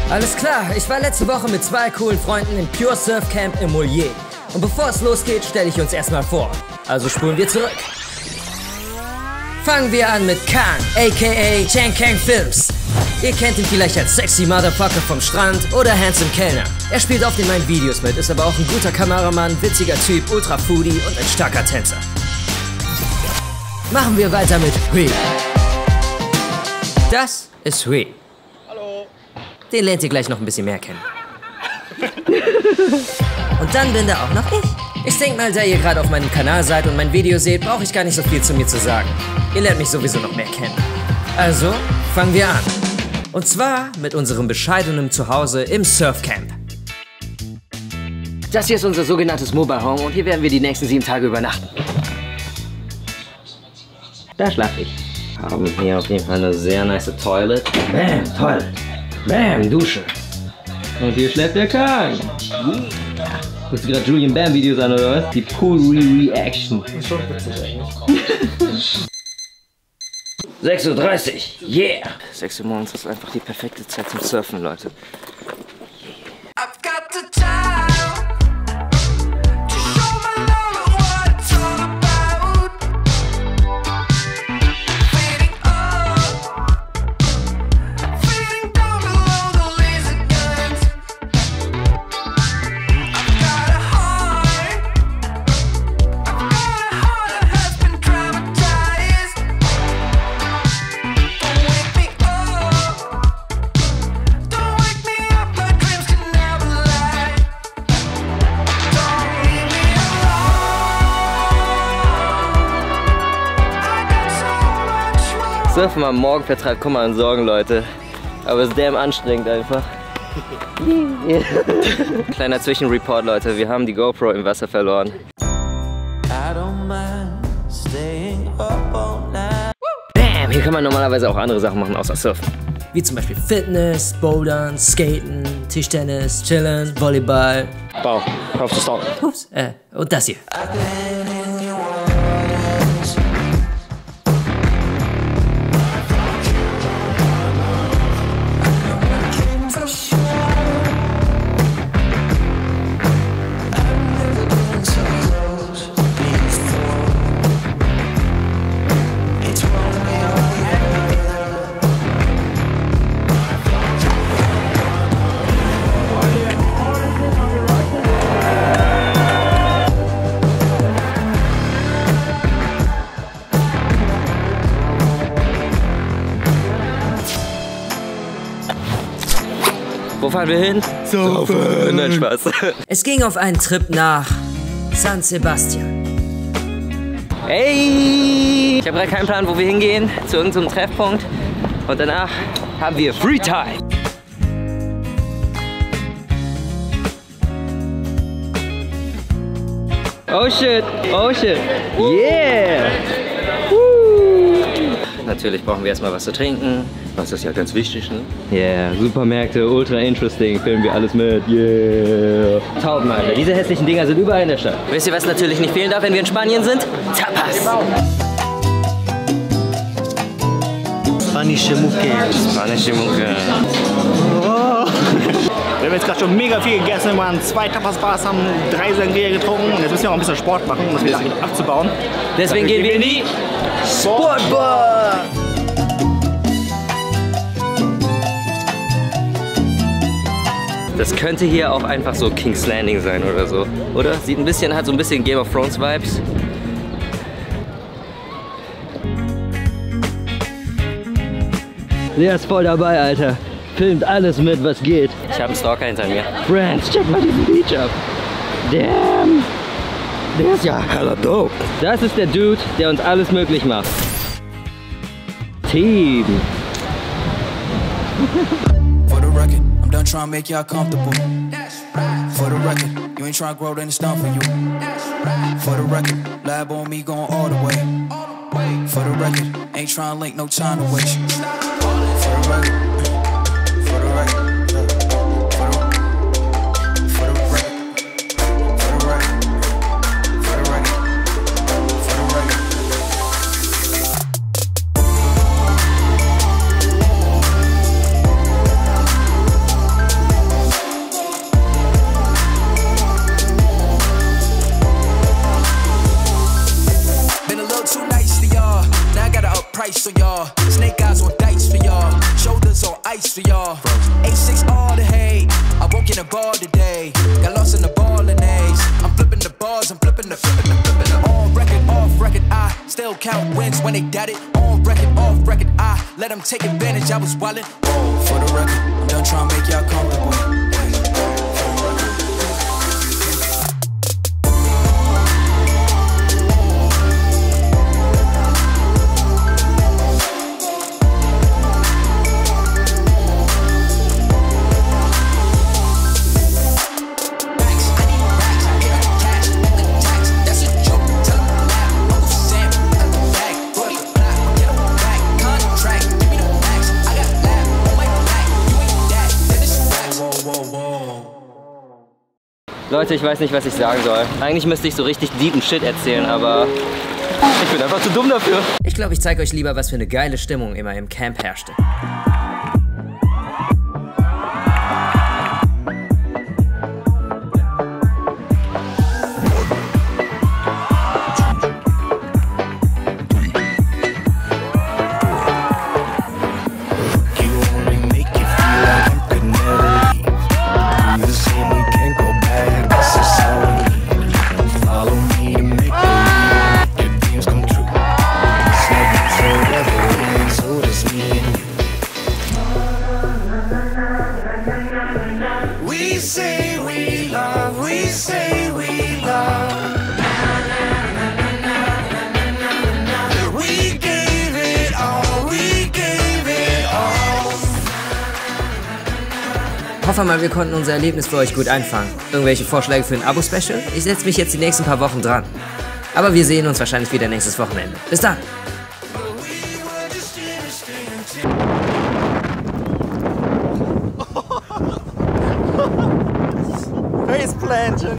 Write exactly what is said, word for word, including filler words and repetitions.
Alles klar, ich war letzte Woche mit zwei coolen Freunden im Pure Surf Camp im Moulier. Und bevor es losgeht, stelle ich uns erstmal vor. Also spulen wir zurück. Fangen wir an mit Khan, aka Chang Kang Films. Ihr kennt ihn vielleicht als sexy Motherfucker vom Strand oder Handsome Kellner. Er spielt oft in meinen Videos mit, ist aber auch ein guter Kameramann, witziger Typ, ultra foodie und ein starker Tänzer. Machen wir weiter mit Hui. Das ist Hui. Hallo. Den lernt ihr gleich noch ein bisschen mehr kennen. Und dann bin da auch noch ich. Ich denke mal, da ihr gerade auf meinem Kanal seid und mein Video seht, brauche ich gar nicht so viel zu mir zu sagen. Ihr lernt mich sowieso noch mehr kennen. Also, fangen wir an. Und zwar mit unserem bescheidenen Zuhause im Surfcamp. Das hier ist unser sogenanntes Mobile Home und hier werden wir die nächsten sieben Tage übernachten. Da schlafe ich. Wir haben hier auf jeden Fall eine sehr nice Toilet. Bam, Toilet. Bam, Dusche. Und hier schläft der Khan. Guckst du gerade Julian Bam Videos an oder was? Die Pool Reaction. sechs Uhr dreißig, yeah! sechs Uhr morgens ist einfach die perfekte Zeit zum Surfen, Leute. Surfen am Morgen vertreibt Kummer und Sorgen, Leute. Aber es ist damn anstrengend einfach. Kleiner Zwischenreport, Leute. Wir haben die GoPro im Wasser verloren. Bam! Hier kann man normalerweise auch andere Sachen machen außer Surfen. Wie zum Beispiel Fitness, Bouldern, Skaten, Tischtennis, Chillen, Volleyball. Bau, hör auf zu stalken. Ups, äh, und das hier. Wo fahren wir hin? Surfen! Nein, Spaß. Es ging auf einen Trip nach San Sebastian. Hey! Ich habe gerade keinen Plan, wo wir hingehen, zu irgendeinem Treffpunkt. Und danach haben wir Free Time. Oh shit, oh shit, yeah! Woo. Natürlich brauchen wir erstmal was zu trinken. Das ist ja ganz wichtig, ne? Yeah, Supermärkte, ultra interesting, filmen wir alles mit, yeah. Tauben, Alter, diese hässlichen Dinger sind überall in der Stadt. Wisst ihr, was natürlich nicht fehlen darf, wenn wir in Spanien sind? Tapas! Spanische Mucke. Spanische Mucke. Oh. Wir haben jetzt gerade schon mega viel gegessen, wir waren zwei Tapas-Bars, haben drei Sangria getrunken. Jetzt müssen wir auch ein bisschen Sport machen, um das wieder abzubauen. Deswegen gehen wir in die Sportbar! Das könnte hier auch einfach so King's Landing sein oder so, oder? Sieht ein bisschen, hat so ein bisschen Game of Thrones Vibes. Der ist voll dabei, Alter. Filmt alles mit, was geht. Ich habe einen Stalker hinter mir. Friends, check mal diesen Beach ab. Damn. Der ist ja hella dope. Das ist der Dude, der uns alles möglich macht. Team. I'm done trying to make y'all comfortable. For the record, you ain't trying to grow, then it's done for you. For the record, lab on me going all the way. For the record, ain't trying to link, no time to waste. For the record, for the record. a price on y'all. Snake eyes on dice for y'all. Shoulders on ice for y'all. A six all the hate. I won't get a ball today. Got lost in the ball and A's. I'm flipping the bars, I'm flipping the flipping the flipping the on record, off record. I still count wins when they doubt it. On record, off record. I let them take advantage. I was wildin'. For the record, I'm done trying to make y'all comfortable. Leute, ich weiß nicht, was ich sagen soll. Eigentlich müsste ich so richtig deepen Shit erzählen, aber ich bin einfach zu dumm dafür. Ich glaube, ich zeige euch lieber, was für eine geile Stimmung immer im Camp herrschte. We say we love, we say we love. We gave it all, we gave it all. Hoffe mal, wir konnten unser Erlebnis für euch gut einfangen. Irgendwelche Vorschläge für ein Abo-Special? Ich setze mich jetzt die nächsten paar Wochen dran. Aber wir sehen uns wahrscheinlich wieder nächstes Wochenende. Bis dann! Face planting.